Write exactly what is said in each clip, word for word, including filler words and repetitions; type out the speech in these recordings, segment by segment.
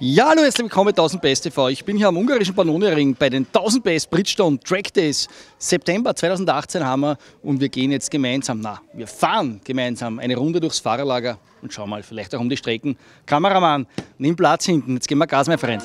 Ja, hallo, herzlich willkommen bei tausend Best T V. Ich bin hier am ungarischen Pannoniring bei den tausend Best Bridgestone Track Days. September zweitausendachtzehn haben wir und wir gehen jetzt gemeinsam, na, wir fahren gemeinsam eine Runde durchs Fahrerlager und schauen mal vielleicht auch um die Strecken. Kameramann, nimm Platz hinten, jetzt geben wir Gas, mein Freund.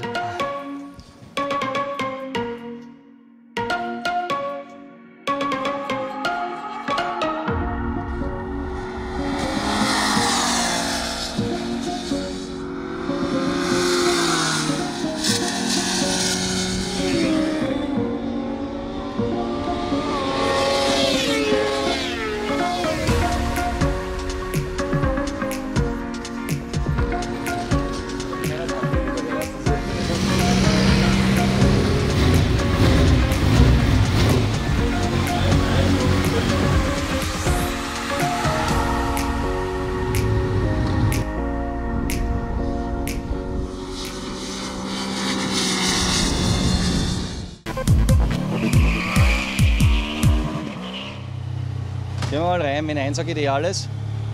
Gehen wir mal rein, mit eins geht eh alles.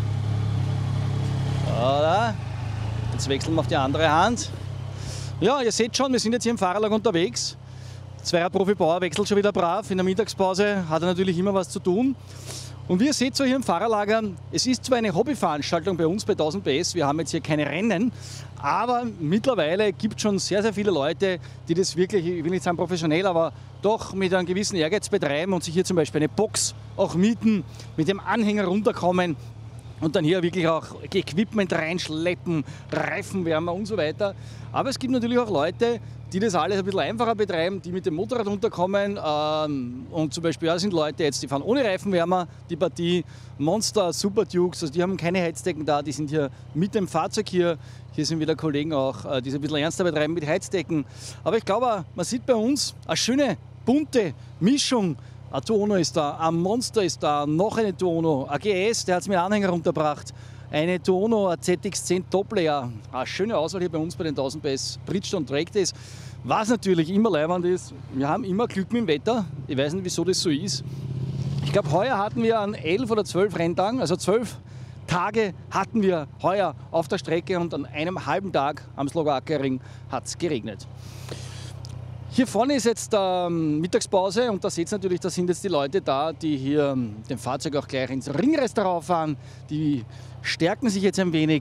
Oder? Jetzt wechseln wir auf die andere Hand. Ja, ihr seht schon, wir sind jetzt hier im Fahrerlager unterwegs. Zweier Profi-Bauer wechselt schon wieder brav. In der Mittagspause hat er natürlich immer was zu tun. Und wie ihr seht so hier im Fahrerlager, es ist zwar eine Hobbyveranstaltung bei uns bei tausend P S, wir haben jetzt hier keine Rennen, aber mittlerweile gibt es schon sehr, sehr viele Leute, die das wirklich, ich will nicht sagen professionell, aber doch mit einem gewissen Ehrgeiz betreiben und sich hier zum Beispiel eine Box auch mieten, mit dem Anhänger runterkommen und dann hier wirklich auch Equipment reinschleppen, Reifenwärmer und so weiter. Aber es gibt natürlich auch Leute, die das alles ein bisschen einfacher betreiben, die mit dem Motorrad runterkommen. Ähm, und zum Beispiel ja, sind Leute jetzt, die fahren ohne Reifenwärmer, die Partie Monster, Super Dukes, also die haben keine Heizdecken da, die sind hier mit dem Fahrzeug hier. Hier sind wieder Kollegen auch, äh, die es ein bisschen ernster betreiben mit Heizdecken. Aber ich glaube, man sieht bei uns eine schöne, bunte Mischung. Ein Tuono ist da, ein Monster ist da, noch eine Tuono, ein G S, der hat es mir Anhänger runtergebracht. Eine Tuono, ein Z X zehn Top-Layer. Eine schöne Auswahl hier bei uns bei den tausend P S Bridgestone Track Days. Was natürlich immer leiwand ist, wir haben immer Glück mit dem Wetter. Ich weiß nicht, wieso das so ist. Ich glaube, heuer hatten wir an elf oder zwölf Renntagen, also zwölf Tage hatten wir heuer auf der Strecke und an einem halben Tag am Slowakiering hat es geregnet. Hier vorne ist jetzt ähm, Mittagspause und da seht ihr natürlich, da sind jetzt die Leute da, die hier ähm, dem Fahrzeug auch gleich ins Ringrestaurant fahren. Die stärken sich jetzt ein wenig.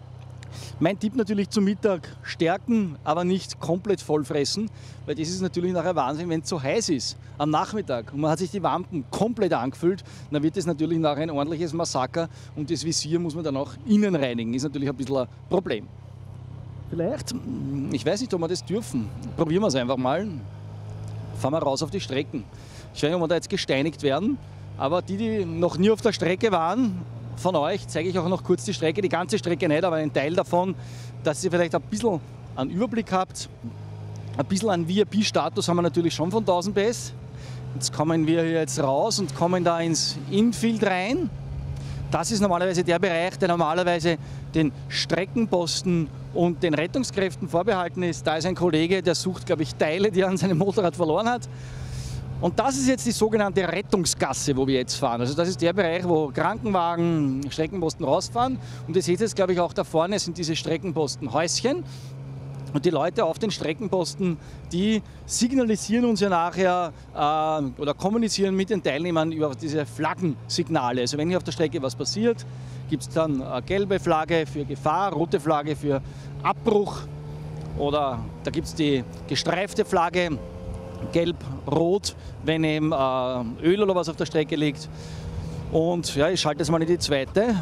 Mein Tipp natürlich zum Mittag, stärken, aber nicht komplett vollfressen, weil das ist natürlich nachher Wahnsinn, wenn es so heiß ist am Nachmittag und man hat sich die Wampen komplett angefüllt, dann wird das natürlich nachher ein ordentliches Massaker und das Visier muss man dann auch innen reinigen, ist natürlich ein bisschen ein Problem. Vielleicht, ich weiß nicht, ob wir das dürfen, probieren wir es einfach mal, fahren wir raus auf die Strecken. Ich weiß nicht, ob wir da jetzt gesteinigt werden, aber die, die noch nie auf der Strecke waren, von euch zeige ich auch noch kurz die Strecke, die ganze Strecke nicht, aber einen Teil davon, dass ihr vielleicht ein bisschen einen Überblick habt. Ein bisschen einen V I P-Status haben wir natürlich schon von tausend P S. Jetzt kommen wir hier jetzt raus und kommen da ins Infield rein. Das ist normalerweise der Bereich, der normalerweise den Streckenposten und den Rettungskräften vorbehalten ist. Da ist ein Kollege, der sucht, glaube ich, Teile, die er an seinem Motorrad verloren hat. Und das ist jetzt die sogenannte Rettungsgasse, wo wir jetzt fahren. Also das ist der Bereich, wo Krankenwagen, Streckenposten rausfahren. Und ihr seht jetzt, glaube ich, auch da vorne sind diese Streckenpostenhäuschen. Und die Leute auf den Streckenposten, die signalisieren uns ja nachher äh, oder kommunizieren mit den Teilnehmern über diese Flaggensignale. Also wenn hier auf der Strecke was passiert, gibt es dann eine gelbe Flagge für Gefahr, rote Flagge für Abbruch oder da gibt es die gestreifte Flagge, gelb, rot, wenn eben äh, Öl oder was auf der Strecke liegt. Und ja, ich schalte jetzt mal in die zweite.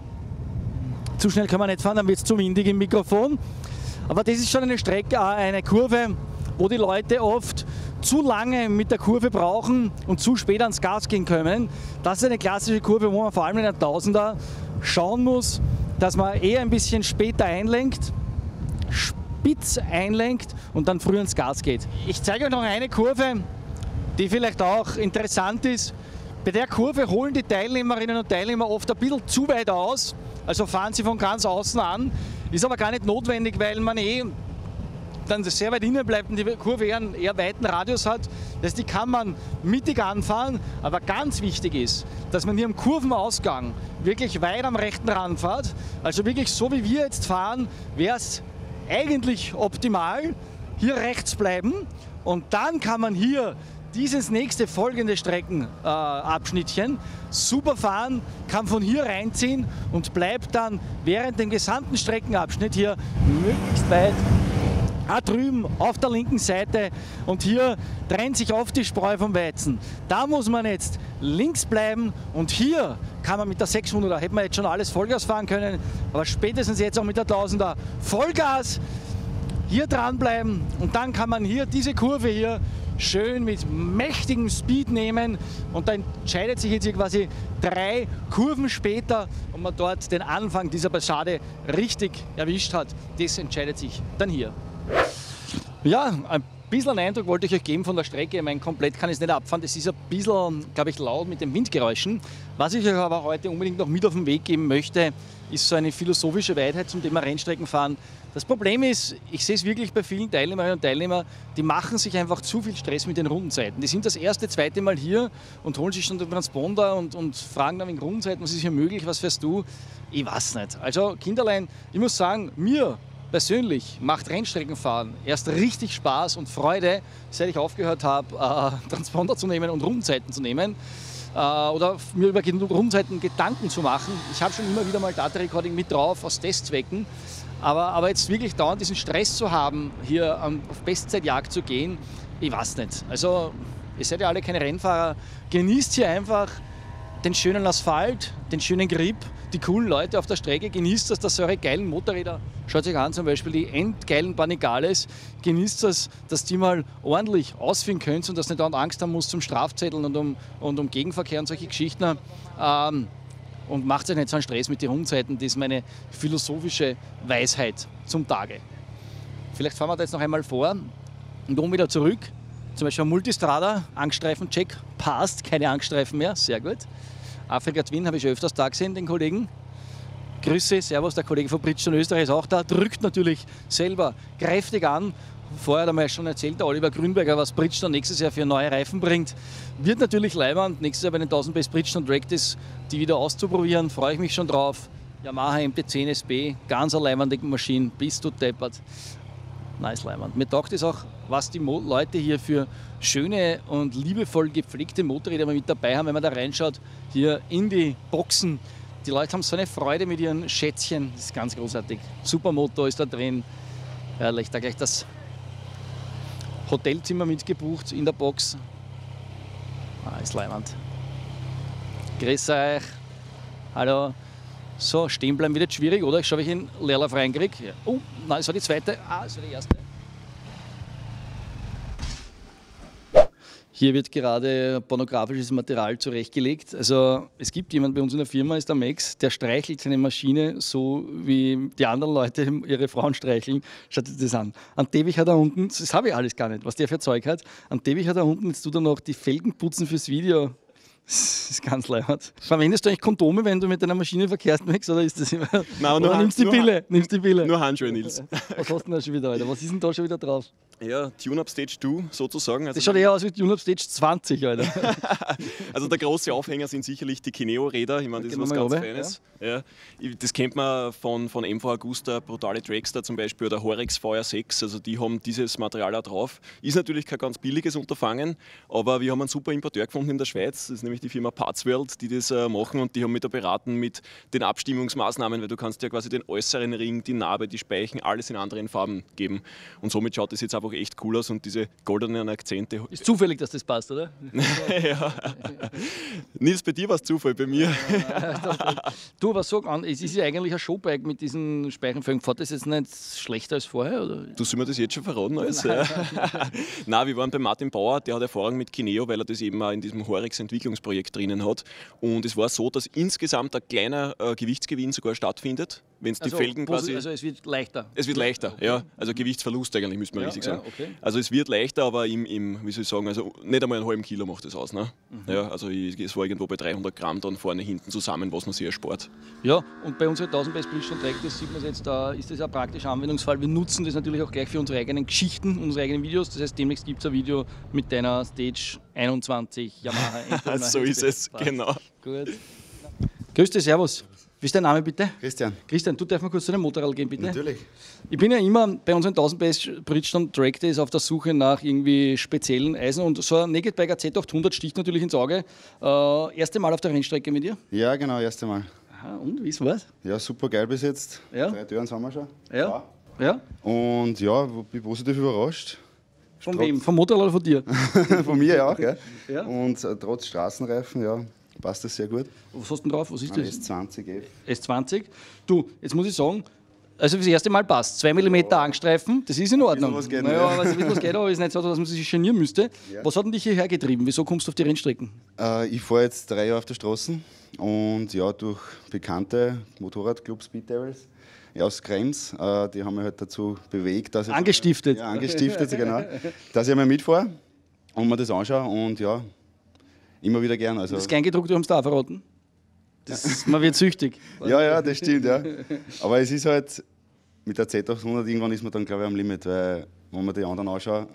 Zu schnell kann man nicht fahren, dann wird es zu windig im Mikrofon. Aber das ist schon eine Strecke, eine Kurve, wo die Leute oft zu lange mit der Kurve brauchen und zu spät ans Gas gehen können. Das ist eine klassische Kurve, wo man vor allem in der Tausender schauen muss, dass man eher ein bisschen später einlenkt, spitz einlenkt und dann früh ins Gas geht. Ich zeige euch noch eine Kurve, die vielleicht auch interessant ist. Bei der Kurve holen die Teilnehmerinnen und Teilnehmer oft ein bisschen zu weit aus, also fahren sie von ganz außen an. Ist aber gar nicht notwendig, weil man eh dann sehr weit innen bleibt und die Kurve eher einen eher weiten Radius hat. Das heißt, die kann man mittig anfahren, aber ganz wichtig ist, dass man hier am Kurvenausgang wirklich weit am rechten Rand fährt. Also wirklich so wie wir jetzt fahren, wäre es eigentlich optimal. Hier rechts bleiben und dann kann man hier dieses nächste folgende Streckenabschnittchen äh, super fahren, kann von hier reinziehen und bleibt dann während dem gesamten Streckenabschnitt hier möglichst weit da drüben auf der linken Seite und hier trennt sich oft die Spreu vom Weizen. Da muss man jetzt links bleiben und hier kann man mit der sechshunderter, hätte man jetzt schon alles Vollgas fahren können, aber spätestens jetzt auch mit der tausender Vollgas hier dranbleiben und dann kann man hier diese Kurve hier schön mit mächtigem Speed nehmen und da entscheidet sich jetzt hier quasi drei Kurven später, ob man dort den Anfang dieser Passage richtig erwischt hat. Das entscheidet sich dann hier. Ja, ein bisschen einen Eindruck wollte ich euch geben von der Strecke. Ich meine, komplett kann ich es nicht abfahren. Das ist ein bisschen, glaube ich, laut mit den Windgeräuschen. Was ich euch aber heute unbedingt noch mit auf den Weg geben möchte, ist so eine philosophische Weisheit zum Thema Rennstreckenfahren. Das Problem ist, ich sehe es wirklich bei vielen Teilnehmerinnen und Teilnehmern, die machen sich einfach zu viel Stress mit den Rundenzeiten. Die sind das erste, zweite Mal hier und holen sich schon den Transponder und, und fragen dann wegen Rundenzeiten, was ist hier möglich, was fährst du? Ich weiß nicht. Also Kinderlein, ich muss sagen, mir persönlich macht Rennstreckenfahren erst richtig Spaß und Freude, seit ich aufgehört habe, äh, Transponder zu nehmen und Rundenzeiten zu nehmen. Oder mir über Rundenzeiten Gedanken zu machen. Ich habe schon immer wieder mal Data Recording mit drauf, aus Testzwecken. Aber, aber jetzt wirklich dauernd diesen Stress zu haben, hier um, auf Bestzeitjagd zu gehen, ich weiß nicht. Also, ihr seid ja alle keine Rennfahrer. Genießt hier einfach den schönen Asphalt, den schönen Grip, die coolen Leute auf der Strecke. Genießt das, dass eure geilen Motorräder, schaut euch an, zum Beispiel die endgeilen Panigales, genießt das, dass die mal ordentlich ausführen könnt und dass nicht dauernd Angst haben muss zum Strafzetteln und um, und um Gegenverkehr und solche Geschichten. Ähm, und macht euch nicht so einen Stress mit den Rundenzeiten, das ist meine philosophische Weisheit zum Tage. Vielleicht fahren wir da jetzt noch einmal vor und um wieder zurück. Zum Beispiel Multistrada, Angststreifen-Check, passt, keine Angststreifen mehr, sehr gut. Afrika Twin habe ich schon öfters da gesehen, den Kollegen. Grüße, servus, der Kollege von Bridgestone Österreich ist auch da, drückt natürlich selber kräftig an. Vorher hat er mir schon erzählt, der Oliver Grünberger, was Bridgestone nächstes Jahr für neue Reifen bringt. Wird natürlich leibend, nächstes Jahr bei den tausend Best Bridgestone Track Days die wieder auszuprobieren, freue ich mich schon drauf. Yamaha M T zehn S B, ganz eine leibende Maschine, bist du deppert. Nice leibend. Mir taugt es auch, was die Mo Leute hier für schöne und liebevoll gepflegte Motorräder mit dabei haben, wenn man da reinschaut, hier in die Boxen. Die Leute haben so eine Freude mit ihren Schätzchen, das ist ganz großartig. Supermoto ist da drin, herrlich, da gleich das Hotelzimmer mitgebucht in der Box. Ah, ist leibend. Grüß euch. Hallo. So, stehen bleiben wird jetzt schwierig, oder? Ich schaue, ob ich einen Leerlauf reinkriege. Ja. Oh, nein, das war die zweite. Ah, das war die erste. Hier wird gerade pornografisches Material zurechtgelegt. Also es gibt jemanden bei uns in der Firma, ist der Max, der streichelt seine Maschine so, wie die anderen Leute ihre Frauen streicheln. Schaut euch das an. An Teppich hat er unten, das habe ich alles gar nicht, was der für Zeug hat. An Teppich hat er unten, jetzt tut er noch die Felgen putzen fürs Video. Das ist ganz leibend. Verwendest du eigentlich Kondome, wenn du mit deiner Maschine verkehrst, Max, oder ist das immer... Nein, oder nur nimmst die nur Pille? Nimmst die Pille? Nur Handschuhe, Nils. Was hast du denn da schon wieder, Alter? Was ist denn da schon wieder drauf? Ja, Tune-Up Stage zwei sozusagen. Also das schaut eher aus wie Tune-Up Stage zwanzig, Alter. Also der große Aufhänger sind sicherlich die Kineo-Räder. Ich meine, das ist was ganz Feines. Ja. Ja. Das kennt man von, von M V Agusta, Brutale Dragster zum Beispiel oder Horex V R sechs. Also die haben dieses Material auch drauf. Ist natürlich kein ganz billiges Unterfangen, aber wir haben einen super Importeur gefunden in der Schweiz. Das ist nämlich die Firma Parts World, die das äh, machen und die haben mich da beraten mit den Abstimmungsmaßnahmen, weil du kannst ja quasi den äußeren Ring, die Narbe, die Speichen, alles in anderen Farben geben. Und somit schaut das jetzt einfach echt cool aus und diese goldenen Akzente. Ist zufällig, dass das passt, oder? Ja. Nils, bei dir war es Zufall, bei mir. Du, was sag an, es ist ja eigentlich ein Showbike mit diesen Speichenfelgen. Fährt das jetzt nicht schlechter als vorher? Oder? Du, soll mir das jetzt schon verraten? Alles? Nein. Nein, wir waren bei Martin Bauer, der hat Erfahrung mit Kineo, weil er das eben auch in diesem Horex Entwicklungsprojekt drinnen hat. Und es war so, dass insgesamt ein kleiner äh, Gewichtsgewinn sogar stattfindet. Wenn es die also, Felgen quasi. Also es wird leichter. Es wird leichter, okay. ja. Also Gewichtsverlust eigentlich, müsste man ja, richtig ja, sagen. okay. Also es wird leichter, aber im, im, wie soll ich sagen, also nicht einmal einen halben Kilo macht das aus. Ne? Mhm. Ja, also ich, es war irgendwo bei dreihundert Gramm dann vorne, hinten zusammen, was man sich erspart. Ja, und bei unseren tausend Best Bridgestone Track Days sieht man jetzt, da ist das ein praktischer Anwendungsfall. Wir nutzen das natürlich auch gleich für unsere eigenen Geschichten, unsere eigenen Videos. Das heißt, demnächst gibt es ein Video mit deiner Stage einundzwanzig Yamaha. So ist es, Passt. genau. Gut. Grüß dich, servus. Wie ist dein Name bitte? Christian. Christian, du darfst mal kurz zu dem Motorrad gehen, bitte? Natürlich. Ich bin ja immer bei unseren tausend P S Bridgestone Track Days auf der Suche nach irgendwie speziellen Eisen und so ein Naked Biker Z achthundert sticht natürlich ins Auge. Äh, erste Mal auf der Rennstrecke mit dir? Ja, genau, erste Mal. Aha, und wie ist was? Ja, super geil bis jetzt. Ja. Drei Türen haben wir schon. Ja. Ja. Und ja, bin positiv überrascht. Von Trotz- wem? Vom Motorrad oder von dir? Von mir auch, gell? Ja. Und äh, trotz Straßenreifen, ja, passt das sehr gut. Was hast du denn drauf? Was ist Ein das? S zwanzig F. S zwanzig. Du, jetzt muss ich sagen, also das erste Mal passt. zwei Millimeter Angstreifen, das ist in Ordnung. was geht, naja, ne? aber ein bisschen was geht, aber ist nicht so, dass man sich genieren müsste. Ja. Was hat denn dich hierher getrieben? Wieso kommst du auf die Rennstrecken? Äh, ich fahre jetzt drei Jahre auf der Straße und ja, durch bekannte Motorradclub Speed Devils ja, aus Krems, äh, die haben mich halt dazu bewegt, dass ich Angestiftet. Ja, angestiftet, genau. Dass ich einmal mitfahre und mir das anschaue und ja, immer wieder gern. Also, Das Kleingedruckte haben sie da auch verraten. Das, man wird süchtig. ja, ja, das stimmt, ja. Aber es ist halt, mit der Z achthundert irgendwann ist man dann, glaube ich, am Limit, weil, wenn man die anderen anschaut,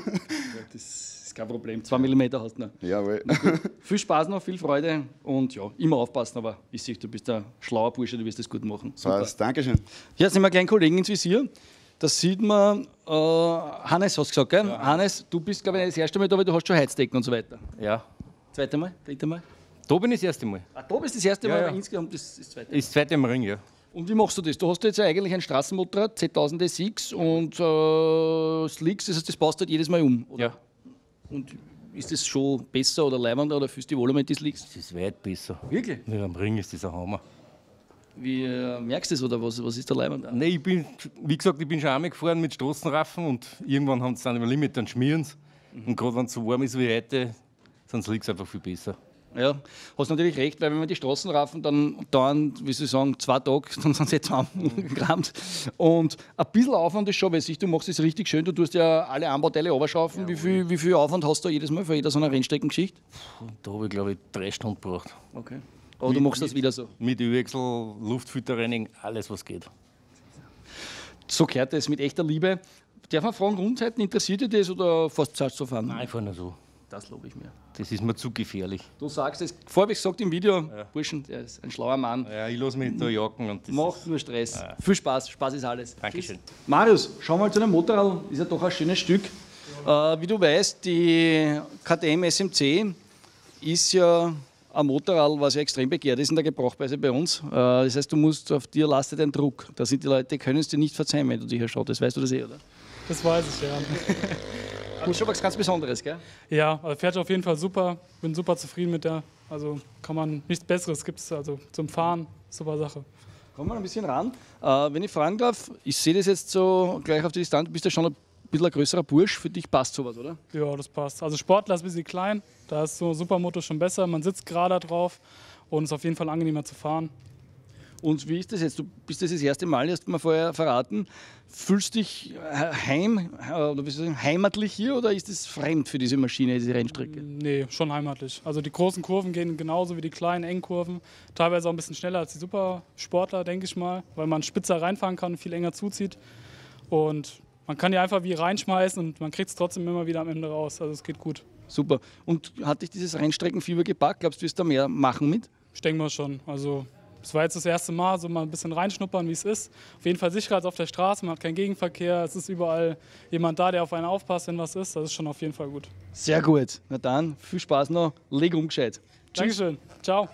Das ist kein Problem. Zwei Millimeter hast du noch. jawohl. Viel Spaß noch, viel Freude und ja, immer aufpassen, aber ich sehe, du bist ein schlauer Bursche, du wirst das gut machen. Super. Passt, Dankeschön. Hier sind wir gleich Kollegen ins Visier. Das sieht man, äh, Hannes hast du gesagt, gell? Ja. Hannes, du bist, glaube ich, nicht das erste Mal da, aber du hast schon Heizdecken und so weiter. Ja, Zweite Mal? Dritte Mal? da bin ich das erste Mal. Ah, da bist du das erste Ja, Mal, ja. aber insgesamt das, das zweite. Ist das zweite im Ring, ja. Und wie machst du das? Du hast jetzt ja eigentlich ein Straßenmotorrad, Z tausend S X und äh, Slicks, das heißt, das baust du halt jedes Mal um. Oder? Ja, Und ist das schon besser oder leibender oder fühlst du dich wohler mit den Slicks? das ist weit besser. Wirklich? Ja, am Ring ist das ein Hammer. Wie äh, merkst du das oder was, was ist der leibender? Nein, ich bin, wie gesagt, ich bin schon einmal gefahren mit Straßenraffen und irgendwann haben sie dann im Limit, dann schmieren sie. Und gerade wenn es so warm ist wie heute, sind Slicks einfach viel besser. Ja, hast natürlich recht, weil wenn wir die Straßenraffen dann dauern, wie soll ich sagen, zwei Tage, dann sind sie jetzt zusammengekramt. Und ein bisschen Aufwand ist schon, weil sich, du machst es richtig schön, du tust ja alle Anbauteile runterschaufen. Wie viel, wie viel Aufwand hast du jedes Mal für jeder so eine Rennstreckengeschichte? Und da habe ich, glaube ich, drei Stunden gebraucht. Okay. Aber du machst das wieder so. Mit Ölwechsel, Luftfilterreinigung, alles was geht. So gehört das mit echter Liebe. Darf man fragen, Rundzeiten, interessiert dich das oder fast Zeit zu fahren? Nein, ich fahre nur so. Das lobe ich mir. Das ist mir zu gefährlich. Du sagst es, vorher habe ich gesagt im Video, Burschen, der ist ein schlauer Mann. Ja, ich lasse mich da jagen und das Macht ist, nur Stress. Viel Spaß, Spaß ist alles. Dankeschön. Tschüss. Marius, schau mal zu dem Motorrad, ist ja doch ein schönes Stück. Äh, wie du weißt, die K T M S M C ist ja ein Motorrad, was ja extrem begehrt ist in der Gebrauchsweise bei uns. Äh, das heißt, du musst auf dir lastet ein Druck. Da sind die Leute, können es dir nicht verzeihen, wenn du dich hier schaust. Das weißt du das eh, oder? Das weiß ich, ja. Das ist schon was ganz Besonderes, gell? Ja, also fährt auf jeden Fall super. Bin super zufrieden mit der. Also kann man nichts Besseres gibt es also zum Fahren. Super Sache. Kommen wir ein bisschen ran. Äh, wenn ich fragen darf, ich sehe das jetzt so gleich auf die Distanz, du bist ja schon ein bisschen ein größerer Bursch, für dich passt sowas, oder? Ja, das passt. Also Sportler ist ein bisschen klein. Da ist so Supermoto schon besser. Man sitzt gerade drauf und ist auf jeden Fall angenehmer zu fahren. Und wie ist das jetzt? Du bist das das erste Mal, hast du mir vorher verraten. Fühlst du dich heim, oder wie soll ich sagen, heimatlich hier oder ist es fremd für diese Maschine, diese Rennstrecke? Nee, schon heimatlich. Also die großen Kurven gehen genauso wie die kleinen, engen Kurven. Teilweise auch ein bisschen schneller als die Supersportler, denke ich mal, weil man spitzer reinfahren kann und viel enger zuzieht. Und man kann die einfach wie reinschmeißen und man kriegt es trotzdem immer wieder am Ende raus. Also es geht gut. Super. Und hat dich dieses Rennstreckenfieber gepackt? Glaubst du, wirst du da mehr machen mit? Ich denke mal schon. Also es war jetzt das erste Mal, so mal ein bisschen reinschnuppern, wie es ist. Auf jeden Fall Sicherheit auf der Straße, man hat keinen Gegenverkehr. Es ist überall jemand da, der auf einen aufpasst, wenn was ist. Das ist schon auf jeden Fall gut. Sehr gut. Na dann, viel Spaß noch. Leg um gescheit. Dankeschön. Ciao.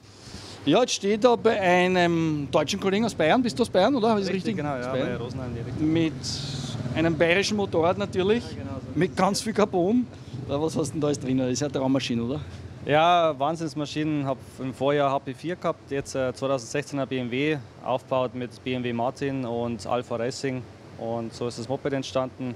Ja, jetzt steht da bei einem deutschen Kollegen aus Bayern. Bist du aus Bayern, oder? Ist richtig, richtig? Genau, ja, Aus Bayern? bei Rosenheim die Richtung. Mit einem bayerischen Motorrad natürlich, genau so. mit ganz viel Carbon. Ja, was hast du denn da alles drin? Das ist ja eine Traummaschine, oder? Ja, Wahnsinnsmaschinen. Habe im Vorjahr H P vier gehabt, jetzt äh, zweitausendsechzehner B M W, aufgebaut mit B M W Martin und Alpha Racing. Und so ist das Moped entstanden.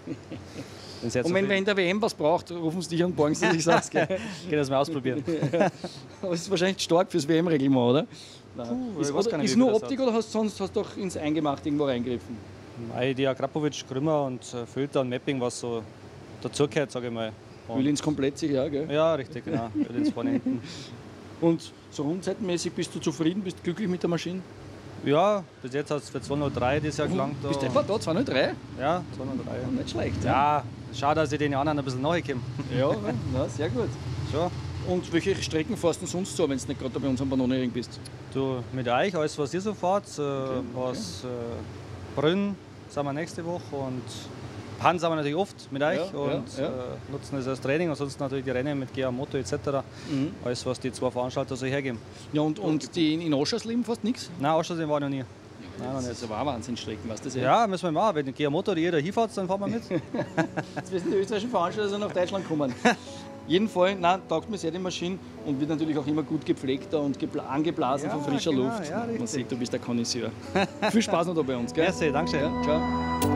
Bin sehr Und wenn zufrieden. wer in der W M was braucht, rufen sie dich an, borgen sie sich sagst, gell? Geht das mal ausprobieren. Aber es ist wahrscheinlich stark fürs W M-Reglement, oder? Nein. Puh, Ist, ich weiß oder, gar nicht, ist wie nur viel das Optik hat. oder hast du sonst hast du doch ins Eingemacht irgendwo reingegriffen? Idea Krapovic, Krümmer und äh, Filter und Mapping, was so dazugehört, sage ich mal. Und Will ins komplett sicher, ja, gell? ja, richtig, genau. Öl ins vorne hinten. Und so rundzeitenmäßig bist du zufrieden, bist du glücklich mit der Maschine? Ja, bis jetzt hat es für zweihundertdrei dieses Jahr gelangt. Bist du etwa da, zwei null drei? Ja, zweihundertdrei. Nicht schlecht. Ja, schade, dass ich den anderen ein bisschen nachkomme. Ja, na, sehr gut. Schon. Und welche Strecken fährst du sonst so, wenn du nicht gerade bei uns am Pannonenring bist? Du, mit euch, alles was ihr so fahrt, äh, okay, was okay. Äh, Brünn sind wir nächste Woche und Pan sind wir natürlich oft mit euch ja, und ja, ja. Äh, nutzen das als Training, ansonsten natürlich die Rennen mit G A Moto et cetera. Mhm. Alles was die zwei Veranstalter so hergeben. Ja, und, und die in Oschersleben fast nichts? Nein, Oschersleben war ich noch nie. Nein, das ist aber auch Wahnsinnsstrecken, weißt du das? Ja, müssen wir machen. Wenn G A Moto oder jeder hinfährt, dann fahren wir mit. Jetzt wissen die österreichischen Veranstalter, dass nach Deutschland kommen. Jedenfalls, nein, taugt mir sehr die Maschine und wird natürlich auch immer gut gepflegt und angeblasen ja, von frischer genau, Luft. Ja, man sieht, du bist der Connoisseur. Viel Spaß noch da bei uns, gell? Merci, danke schön. Ja, ciao.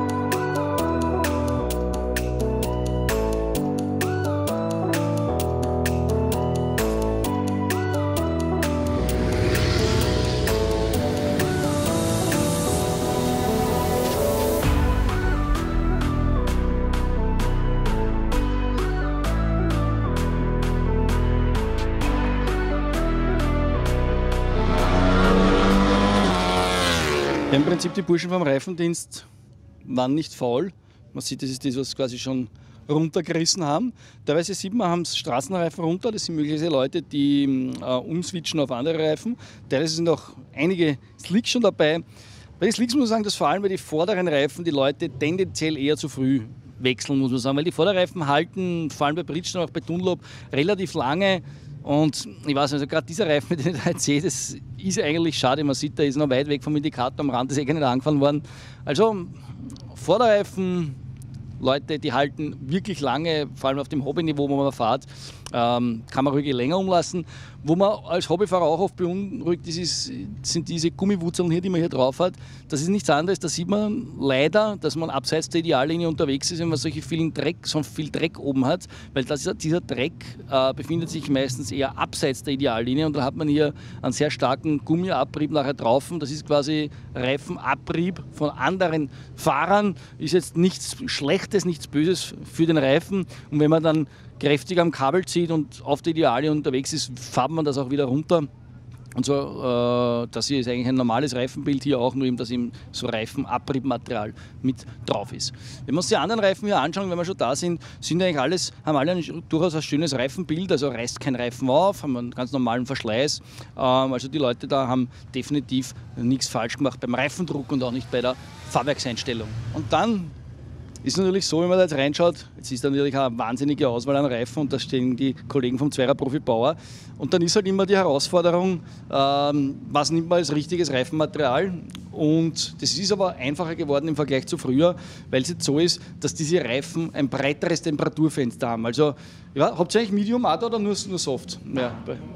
Ja, im Prinzip die Burschen vom Reifendienst waren nicht faul. Man sieht, das ist das, was sie quasi schon runtergerissen haben. Teilweise sieht man, haben Straßenreifen runter. Das sind möglicherweise Leute, die äh, umswitchen auf andere Reifen. Teilweise sind auch einige Slicks schon dabei. Bei den Slicks muss man sagen, dass vor allem bei den vorderen Reifen die Leute tendenziell eher zu früh wechseln, muss man sagen. Weil die Vorderreifen halten, vor allem bei Bridgestone, auch bei Dunlop, relativ lange. Und ich weiß nicht, also gerade dieser Reifen, den ich da jetzt sehe, das ist eigentlich schade. Man sieht, der ist noch weit weg vom Indikator am Rand, das ist eh gar nicht angefahren worden. Also Vorderreifen, Leute, die halten wirklich lange, vor allem auf dem Hobbyniveau, wo man fährt, ähm, kann man ruhig länger umlassen. Wo man als Hobbyfahrer auch oft beunruhigt ist, ist, sind diese Gummiwurzeln hier, die man hier drauf hat. Das ist nichts anderes, da sieht man leider, dass man abseits der Ideallinie unterwegs ist, wenn man solche vielen Dreck, so viel Dreck oben hat, weil das, dieser Dreck äh, befindet sich meistens eher abseits der Ideallinie und da hat man hier einen sehr starken Gummiabrieb nachher drauf. Das ist quasi Reifenabrieb von anderen Fahrern, ist jetzt nichts Schlechtes, nichts Böses für den Reifen und wenn man dann kräftig am Kabel zieht und auf der Idealie unterwegs ist, fährt man das auch wieder runter. Und so, äh, das hier ist eigentlich ein normales Reifenbild hier auch, nur eben, dass eben so Reifenabriebmaterial mit drauf ist. Wenn wir uns die anderen Reifen hier anschauen, wenn wir schon da sind, sind eigentlich alles, haben alle ein, durchaus ein schönes Reifenbild, also reißt kein Reifen auf, haben einen ganz normalen Verschleiß. Ähm, also die Leute da haben definitiv nichts falsch gemacht beim Reifendruck und auch nicht bei der Fahrwerkseinstellung. Und dann ist natürlich so, wenn man da jetzt reinschaut, jetzt ist da natürlich eine wahnsinnige Auswahl an Reifen und da stehen die Kollegen vom Zwerer Profi Bauer. Und dann ist halt immer die Herausforderung, ähm, was nimmt man als richtiges Reifenmaterial? Und das ist aber einfacher geworden im Vergleich zu früher, weil es jetzt so ist, dass diese Reifen ein breiteres Temperaturfenster haben. Also, ja, habt ihr eigentlich Medium auch oder nur, nur Soft? Ja,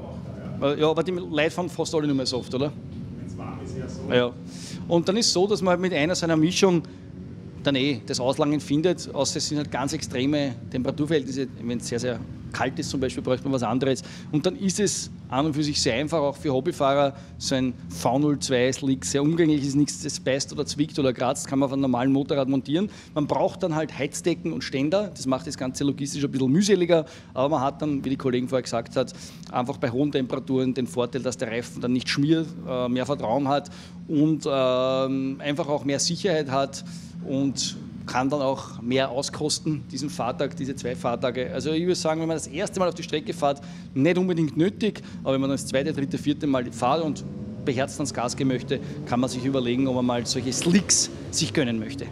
ja, aber die Leute fahren fast alle nur mehr Soft, oder? Wenn es warm ist, eher so. Ja. Und dann ist es so, dass man halt mit einer seiner Mischung dann eh das Auslangen findet, außer es sind halt ganz extreme Temperaturverhältnisse, wenn es sehr, sehr kalt ist zum Beispiel, bräuchte man was anderes. Und dann ist es an und für sich sehr einfach, auch für Hobbyfahrer, so ein V null zwei Slick, sehr umgänglich, ist nichts, das beißt oder zwickt oder kratzt, kann man auf einem normalen Motorrad montieren. Man braucht dann halt Heizdecken und Ständer, das macht das Ganze logistisch ein bisschen mühseliger, aber man hat dann, wie die Kollegen vorher gesagt hat, einfach bei hohen Temperaturen den Vorteil, dass der Reifen dann nicht schmiert, mehr Vertrauen hat und äh, einfach auch mehr Sicherheit hat und kann dann auch mehr auskosten, diesen Fahrtag, diese zwei Fahrtage. Also ich würde sagen, wenn man das erste Mal auf die Strecke fährt, nicht unbedingt nötig, aber wenn man das zweite, dritte, vierte Mal fährt und beherzt ans Gas gehen möchte, kann man sich überlegen, ob man mal solche Slicks sich gönnen möchte.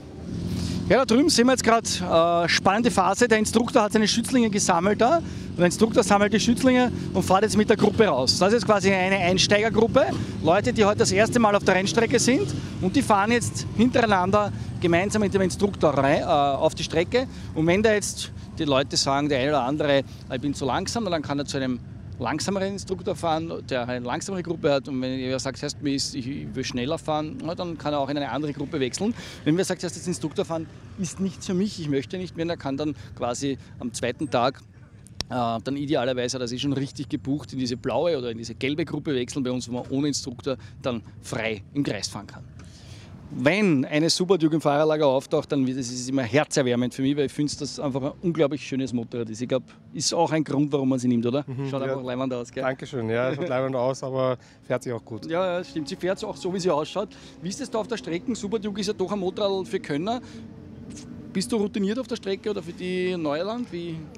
Ja, da drüben sehen wir jetzt gerade äh, spannende Phase. Der Instruktor hat seine Schützlinge gesammelt da. Der Instruktor sammelt die Schützlinge und fährt jetzt mit der Gruppe raus. Das ist jetzt quasi eine Einsteigergruppe. Leute, die heute das erste Mal auf der Rennstrecke sind und die fahren jetzt hintereinander gemeinsam mit dem Instruktor rein, äh, auf die Strecke. Und wenn da jetzt die Leute sagen, der eine oder andere, ich bin zu langsam, dann kann er zu einem langsameren Instruktor fahren, der eine langsamere Gruppe hat. Und wenn er sagt, heißt, ich will schneller fahren, dann kann er auch in eine andere Gruppe wechseln. Wenn er sagt, das Instruktor fahren ist nichts für mich, ich möchte nicht mehr, dann kann dann quasi am zweiten Tag äh, dann idealerweise, das ist schon richtig gebucht, in diese blaue oder in diese gelbe Gruppe wechseln bei uns, wo man ohne Instruktor dann frei im Kreis fahren kann. Wenn eine Super Duke im Fahrerlager auftaucht, dann wird es immer herzerwärmend für mich, weil ich finde, dass das einfach ein unglaublich schönes Motorrad ist. Ich glaube, ist auch ein Grund, warum man sie nimmt, oder? Mhm, Schaut ja, einfach leibend aus, gell? Dankeschön, ja, schaut leibend aus, aber fährt sich auch gut. Ja, ja, stimmt. Sie fährt auch so, wie sie ausschaut. Wie ist das da auf der Strecke? Super Duke ist ja doch ein Motorrad für Könner. Bist du routiniert auf der Strecke oder für die Neuland? Wie?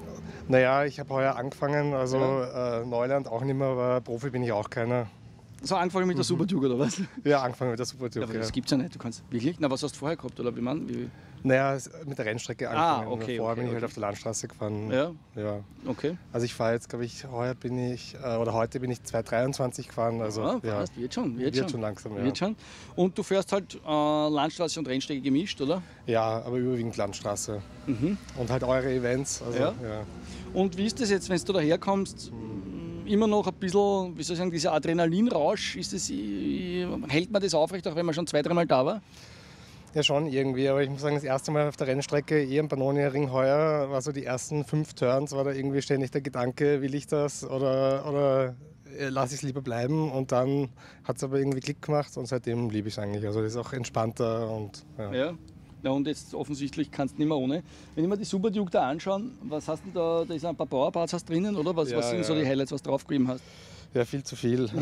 Naja, ich habe heuer angefangen, also Ja. äh, Neuland auch nicht mehr, aber Profi bin ich auch keiner. So angefangen mit der Super Duke oder was? Ja, angefangen mit der Super Ja, Duke. aber Ja, das gibt's ja nicht. Du kannst wirklich. Na, was hast du vorher gehabt oder wie man? Wie? Naja, es- mit der Rennstrecke Ah, angefangen. okay, Vorher okay, bin ich halt okay. auf der Landstraße gefahren. Ja, Ja. okay. Also ich fahre jetzt, glaube ich, heuer bin ich, äh, oder heute bin ich zwei dreiundzwanzig gefahren. Also Ja, ja, passt, wird schon, wird, wird schon. schon langsam. Ja. Wird schon. Und du fährst halt äh, Landstraße und Rennstrecke gemischt, oder? ja, aber überwiegend Landstraße. Und halt eure Events. Also, Ja. ja. Und wie ist das jetzt, wenn du daherkommst? Immer noch ein bisschen, wie soll ich sagen, dieser Adrenalinrausch, ist das, äh, hält man das aufrecht, auch wenn man schon zwei, dreimal da war? Ja, schon irgendwie, aber ich muss sagen, das erste Mal auf der Rennstrecke, eh am Pannonia-Ring heuer, war so die ersten fünf Turns, war da irgendwie ständig der Gedanke, will ich das oder, oder lasse ich es lieber bleiben? Und dann hat es aber irgendwie Klick gemacht und seitdem liebe ich es eigentlich. Also das ist auch entspannter und ja. Ja. Ja, und jetzt offensichtlich kannst du nicht mehr ohne. Wenn ich mir die Super Duke da anschaue, was hast du da? Da ist ein paar Powerparts hast drinnen, oder? Was, Ja, was sind so ja. die Highlights, was du draufgegeben hast? Ja, viel zu viel. Also,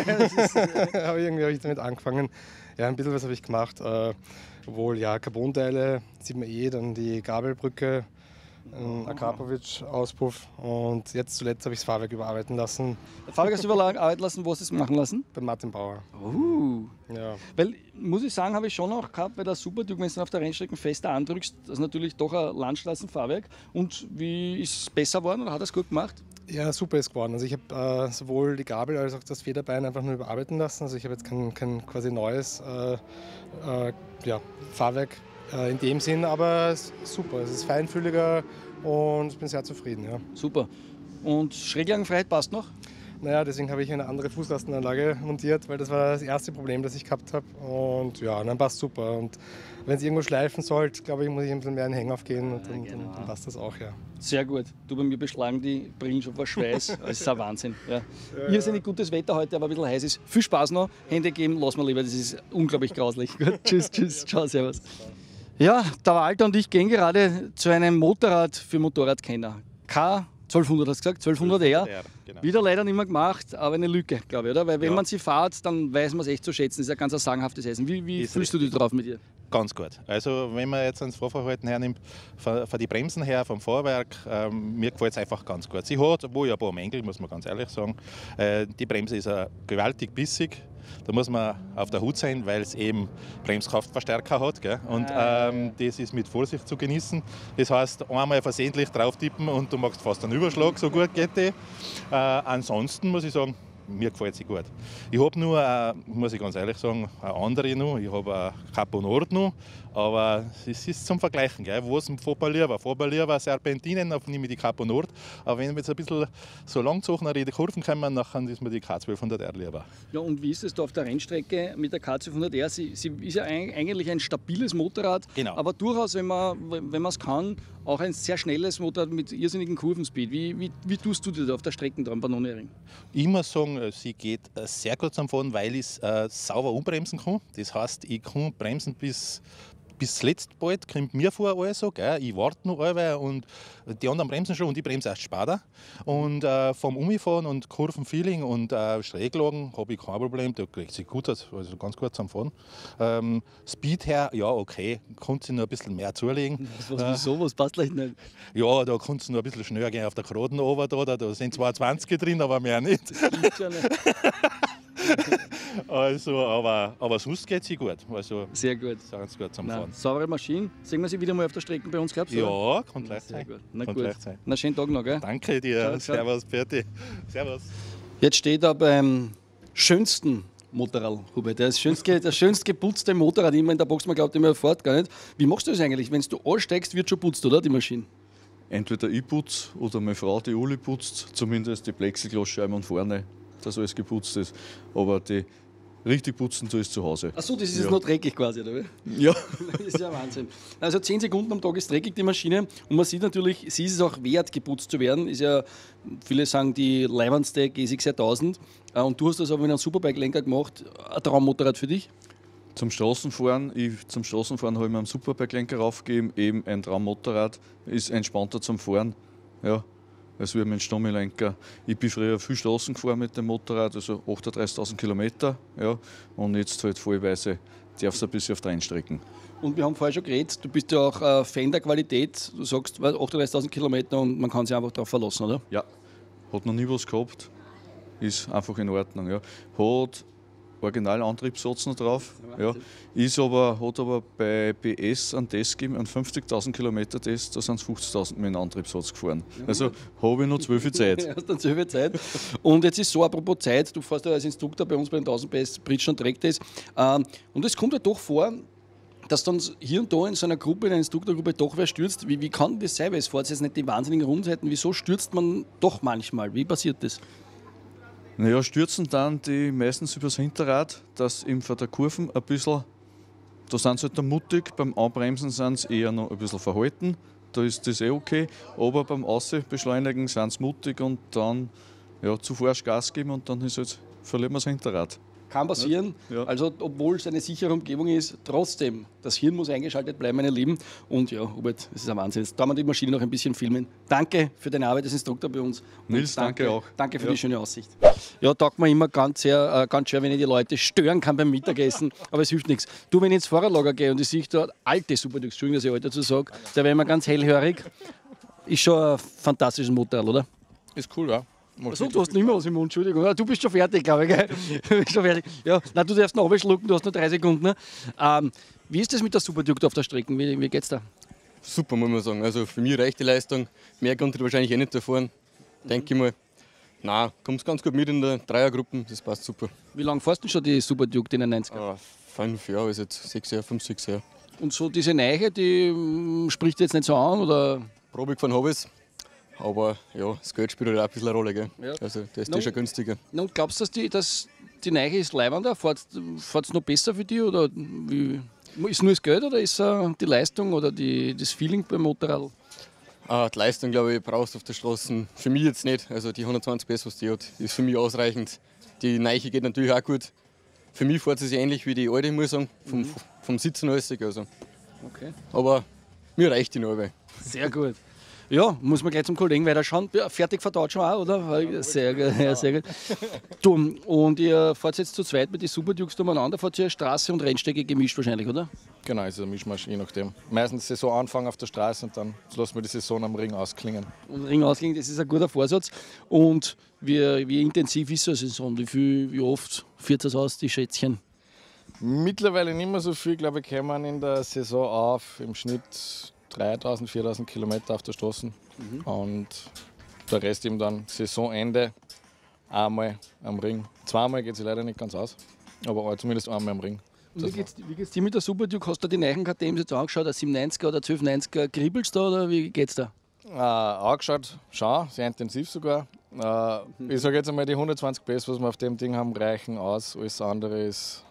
aber irgendwie habe ich damit angefangen. Ja, ein bisschen was habe ich gemacht. Äh, wohl ja, Carbonteile, sieht man eh, dann die Gabelbrücke, ein Akrapovic-Auspuff und jetzt zuletzt habe ich das Fahrwerk überarbeiten lassen Fahrwerk hast du überarbeiten lassen, wo hast du es machen lassen? bei Martin Bauer. Uh. Ja. Weil, muss ich sagen, habe ich schon auch gehabt bei der Super Duke, wenn du dann auf der Rennstrecke fester andrückst, das ist natürlich doch ein Landstraßenfahrwerk. Und wie ist es besser geworden oder hat er es gut gemacht? Ja, super ist geworden. Also ich habe äh, sowohl die Gabel als auch das Federbein einfach nur überarbeiten lassen. Also ich habe jetzt kein, kein quasi neues äh, äh, ja, Fahrwerk äh, in dem Sinn, aber es ist super. Es ist feinfühliger und ich bin sehr zufrieden. Ja. Super. Und Schräglagenfreiheit passt noch? Naja, deswegen habe ich eine andere Fußlastenanlage montiert, weil das war das erste Problem, das ich gehabt habe. Und ja, dann passt super. Und wenn es irgendwo schleifen sollte, glaube ich, muss ich ein bisschen mehr in den Hänger aufgehen und dann, dann, dann passt das auch, ja. Sehr gut. Du, bei mir beschlagen die Brillen schon vor Schweiß. Das ist ein Wahnsinn. Ja. Irrsinnig gutes Wetter heute, aber ein bisschen heiß ist. Viel Spaß noch. Hände geben, lassen wir lieber. Das ist unglaublich grauslich. Gut, tschüss, tschüss. Ciao, servus. Ja, der Walter und ich gehen gerade zu einem Motorrad für Motorradkenner. K zwölfhundert hast du gesagt, zwölfhundert R. Genau. Wieder leider nicht mehr gemacht, aber eine Lücke, glaube ich, oder? Weil wenn Ja. man sie fährt, dann weiß man es echt zu schätzen. Das ist ein ganz ein sagenhaftes Eisen. Wie, wie Ist fühlst du dich drauf mit dir? Ganz gut. Also wenn man jetzt ans Fahrverhalten hernimmt, von, von den Bremsen her, vom Fahrwerk, ähm, mir gefällt es einfach ganz gut. Sie hat, obwohl ja ein paar Mängel, muss man ganz ehrlich sagen, äh, die Bremse ist äh, gewaltig bissig. Da muss man auf der Hut sein, weil es eben Bremskraftverstärker hat. Gell? Und Ah, ähm, das ist mit Vorsicht zu genießen. Das heißt, einmal versehentlich drauf tippen und du machst fast einen Überschlag, so gut geht die. Äh, ansonsten muss ich sagen, mir gefällt sie gut. Ich habe nur, äh, muss ich ganz ehrlich sagen, eine andere noch. Ich habe eine Capo Nord noch, aber es ist zum Vergleichen. Gell? Was fährt mir lieber? Fährt mir lieber Serpentinen, dann nehme ich die Capo Nord. Aber wenn wir jetzt ein bisschen so langzochenere in die Kurven kommen, dann ist mir die K zwölfhundert R lieber. Ja, und wie ist es da auf der Rennstrecke mit der K zwölfhundert R? Sie, sie ist ja ein, eigentlich ein stabiles Motorrad, Genau. aber durchaus, wenn man wenn man es kann, auch ein sehr schnelles Motorrad mit irrsinnigen Kurvenspeed. Wie, wie, wie tust du dir da auf der Strecke dran, Pannonia-Ring? Ich muss sagen, äh, sie geht äh, sehr gut zum Fahren, weil ich es äh, sauber umbremsen kann. Das heißt, ich kann bremsen bis, bis zuletzt bald, kommt mir vor alles so. Gell? Ich warte noch alle und die anderen bremsen schon und ich bremse erst später. Und äh, vom Umfahren und Kurvenfeeling und äh, Schräglagen habe ich kein Problem, da kriegt sie gut, also ganz gut zum Fahren. Ähm, Speed her, ja okay, konnte sie noch ein bisschen mehr zulegen. Was, wieso? Was passt gleich nicht? Ja, da kannst du noch ein bisschen schneller gehen auf der Geraden runter, da, da, da sind zwar zwanzig drin, aber mehr nicht. Gibt's ja nicht. Also, aber, aber sonst geht sie gut. Also, Sehr gut. ganz gut zum Na, Fahren. saubere Maschine. Sehen wir sie wieder mal auf der Strecke bei uns, glaubst du? Ja, kann gleich Sehr sein. gut. Na Kann gut. gleich sein. Na, schönen Tag noch, gell? Danke dir. Ciao, ciao. Servus, Berti. Servus. Jetzt steht er beim schönsten Motorrad, Hubert. Das schönste, das schönst geputzte Motorrad immer in der Box. Man glaubt immer, er fährt gar nicht. Wie machst du das eigentlich? Wenn du ansteigst, wird schon putzt, oder? Die Maschine? Entweder ich putze oder meine Frau, die Uli, putzt. Zumindest die Plexiglasscheiben und vorne, dass alles geputzt ist. Aber die richtig putzen tue ich zu Hause. Achso, das ist Ja. jetzt noch dreckig quasi, oder wie? Ja. Das ist ja Wahnsinn. Also zehn Sekunden am Tag ist dreckig, die Maschine. Und man sieht natürlich, sie ist es auch wert, geputzt zu werden. Ist ja, viele sagen, die leibendste G sechs tausend. Und du hast das aber mit einem Superbike-Lenker gemacht. Ein Traummotorrad für dich? Zum Straßenfahren, ich, zum Straßenfahren habe ich mir einen Superbike-Lenker raufgegeben, eben ein Traummotorrad, ist entspannter zum Fahren. Ja, als wie mein Stammilenker. Ich bin früher viel Straßen gefahren mit dem Motorrad, also achtunddreißigtausend Kilometer. Ja, und jetzt halt vollweise darf es ein bisschen auf die Rennstrecken. Und wir haben vorher schon geredet, du bist ja auch äh, Fan der Qualität. Du sagst achtunddreißigtausend Kilometer und man kann sich einfach darauf verlassen, oder? Ja, hat noch nie was gehabt. Ist einfach in Ordnung. Ja. Hat Originalantriebssatz noch drauf. Ja. Ist aber, hat aber bei B S einen Test gegeben, einen fünfzigtausend Kilometer Test, da sind es fünfzigtausend mit einem Antriebssatz gefahren. Also habe ich noch zwölf Zeit. Du hast dann zwölf Zeit. Und jetzt ist so, apropos Zeit, du fährst ja als Instruktor bei uns bei den tausend P S Bridge und Track Days. Ähm, und es kommt ja doch vor, dass dann hier und da in so einer Gruppe, in einer Instruktorgruppe doch wer stürzt. Wie, wie kann das sein? Weil es fährt jetzt nicht die wahnsinnigen Rundzeiten. Wieso stürzt man doch manchmal? Wie passiert das? Naja, stürzen dann die meistens übers Hinterrad, dass eben von der Kurven ein bisschen, da sind sie halt dann mutig, beim Anbremsen sind sie eher noch ein bisschen verhalten, da ist das eh okay, aber beim Ausbeschleunigen sind sie mutig und dann ja, zu forsch Gas geben und dann ist halt, verliert man das Hinterrad. Kann passieren, ja. Also obwohl es eine sichere Umgebung ist, trotzdem, das Hirn muss eingeschaltet bleiben, meine Lieben. Und ja, Robert, das ist ein Wahnsinn. Jetzt kann man die Maschine noch ein bisschen filmen. Danke für deine Arbeit als Instruktor bei uns. Nils, danke, danke auch. Danke für ja. die schöne Aussicht. Ja, taugt mir immer ganz, sehr, äh, ganz schwer, wenn ich die Leute stören kann beim Mittagessen, aber es hilft nichts. Du, wenn ich ins Fahrradlager gehe und ich sehe da alte Superdukes, Entschuldigung, dass ich alt dazu sage, da wäre immer ganz hellhörig. Ist schon ein fantastisches Motorrad, oder? Ist cool, ja. Achso, du hast nicht mehr was im Mund, Entschuldigung. Du bist schon fertig, glaube ich. Gell? Du bist schon fertig. Ja, nein, du darfst noch abschlucken, du hast nur drei Sekunden. Ne? Ähm, wie ist das mit der Superduke auf der Strecke? Wie, wie geht's da? Super, muss man sagen. Also für mich reicht die Leistung. Mehr konnte ich wahrscheinlich eh nicht fahren. Mhm. Denke ich mal. Nein, kommst ganz gut mit in der Dreiergruppe, das passt super. Wie lange fährst du schon die Superduke, den neunziger? Ah, fünf Jahre, ist jetzt sechs Jahre, fünf, sechs Jahre. Und so diese Neiche, die m, spricht jetzt nicht so an? Oder? Probe gefahren habe ich. Aber ja, das Geld spielt halt auch ein bisschen eine Rolle. Gell? Ja. Also das ist no, schon günstiger. No, glaubst du, dass die, dass die Neiche ist leibender? Fährt es noch besser für dich? Oder wie? Ist nur das Geld oder ist uh, die Leistung oder die, das Feeling beim Motorrad? Ah, die Leistung, glaube ich, brauchst du auf der Straße. Für mich jetzt nicht. Also die hundertzwanzig P S, was die hat, ist für mich ausreichend. Die Neiche geht natürlich auch gut. Für mich fährt sie sich ähnlich wie die alte, muss ich sagen. Vom, mhm. vom Sitzen alles. Also. Okay. Aber mir reicht die Narbe. Sehr gut. Ja, muss man gleich zum Kollegen weiterschauen. Ja, fertig verdaut schon auch, oder? Ja, sehr gut. Ja, sehr gut. Du, und ihr fahrt jetzt zu zweit mit den Superdukes umeinander, fahrt ihr Straße und Rennstrecke gemischt wahrscheinlich, oder? Genau, es ist ein Mischmasch, je nachdem. Meistens Saisonanfang auf der Straße und dann lassen wir die Saison am Ring ausklingen. Und Ring ausklingen, das ist ein guter Vorsatz. Und wie, wie intensiv ist so eine Saison? Wie, viel, wie oft führt das aus, die Schätzchen? Mittlerweile nicht mehr so viel, glaube ich, kommen in der Saison auf. Im Schnitt dreitausend, viertausend Kilometer auf der Straße. Mhm. Und der Rest eben dann Saisonende einmal am Ring. Zweimal geht es leider nicht ganz aus, aber zumindest einmal am Ring. Und wie geht's, wie geht's dir mit der Superduke? Hast du die neuen K T Ms jetzt angeschaut, der siebenundneunziger oder zwölfhundertneunziger? Kribbelst da oder wie geht's da? Äh, angeschaut, schon, sehr intensiv sogar. Äh, ich sage jetzt einmal, die hundertzwanzig P S, was wir auf dem Ding haben, reichen aus. Alles andere ist,